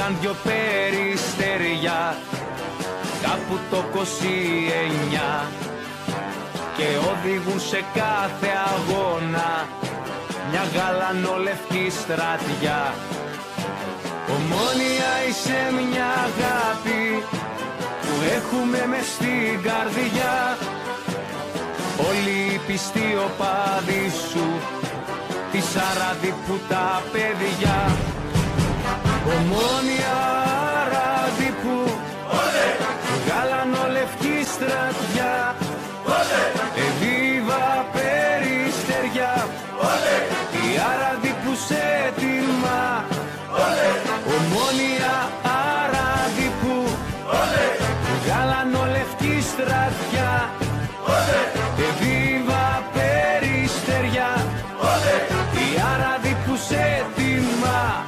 Ήρθαν δυο περιστεριά κάπου το 29 και οδηγούν σε κάθε αγώνα μια γαλανολευκή στρατιά. Ομόνια είσαι μια αγάπη που έχουμε μες στην καρδιά. Όλοι οι πιστοί οπαδοί σου, τη Σαραδίπου τα παιδιά. Ομόνια Ραδίπου, γαλανολευκή στρατιά. Εβίβα περιστεριά, η Αραδίπου σε τιμά. Ομόνια Αραδίπου, γαλανολευκή στρατιά. Εβίβα περιστεριά, η Αραδίπου σε τιμά.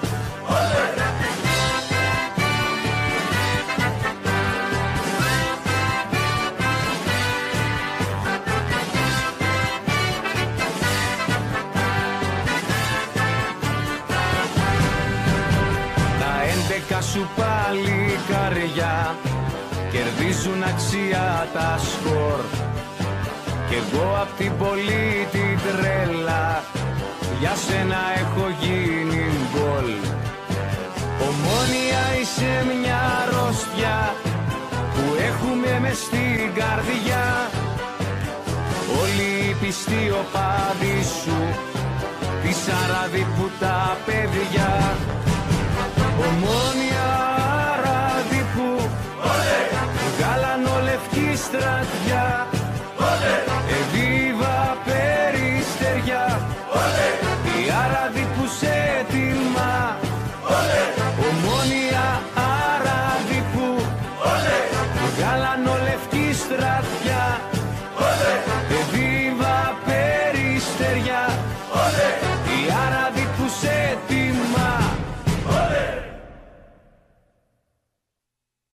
Σου παλικάρια κερδίζουν αξία τα σκορ κι εγώ απ' την πολύ την τρέλα για σένα έχω γίνει γκολ. Ομόνια είσαι μια αρρώστια που έχουμε μες στην καρδιά. Όλοι οι πιστοί οπαδοί σου, τη Σαραδίπου τα παιδιά. Ομόνια Ραδίπου, γαλανολευκή στρατιά.